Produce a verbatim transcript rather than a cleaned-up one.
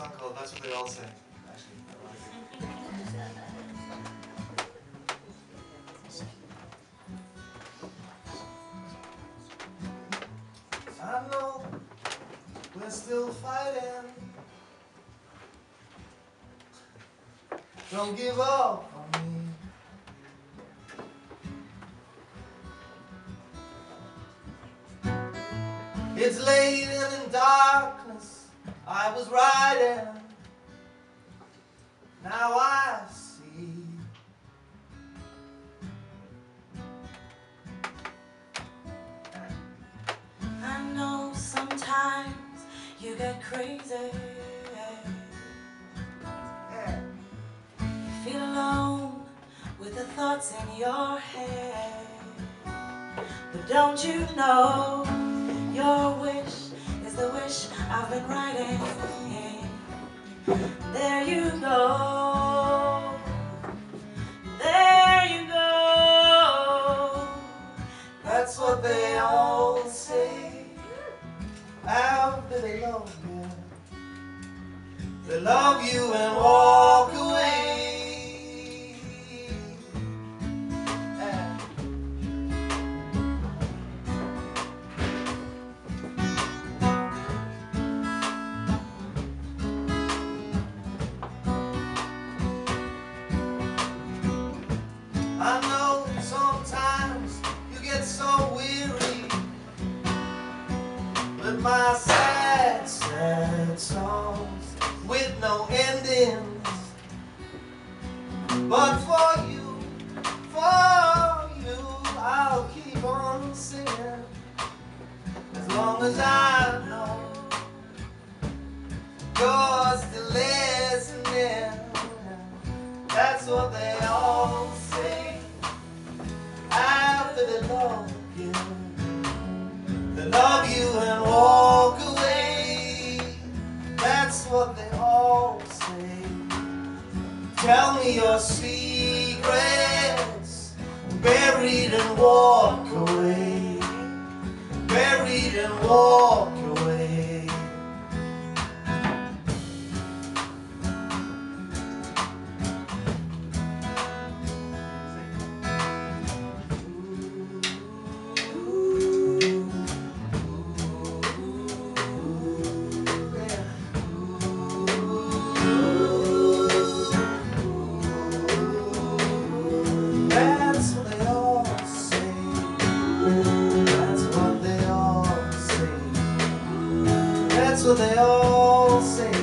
song called That's What They All Say, actually. I know we're still fighting. Don't give up on me. It's late and in darkness I was riding. Now I see. I know sometimes you get crazy. Yeah. You feel alone with the thoughts in your head. But don't you know your wish is the wish I've been writing. There you go. There you go. That's what they all say after they love you. They love you and walk away. Yeah. I know sometimes you get so weary with my sad, sad songs with no endings. But for you, for you, I'll keep on singing as long as I know you're still listening. That's what they all say after they love you. They love you and walk away. That's what they all say. Tell me your secrets, buried and walk away. Buried and walk away. That's what they all say. That's what they all say. That's what they all say.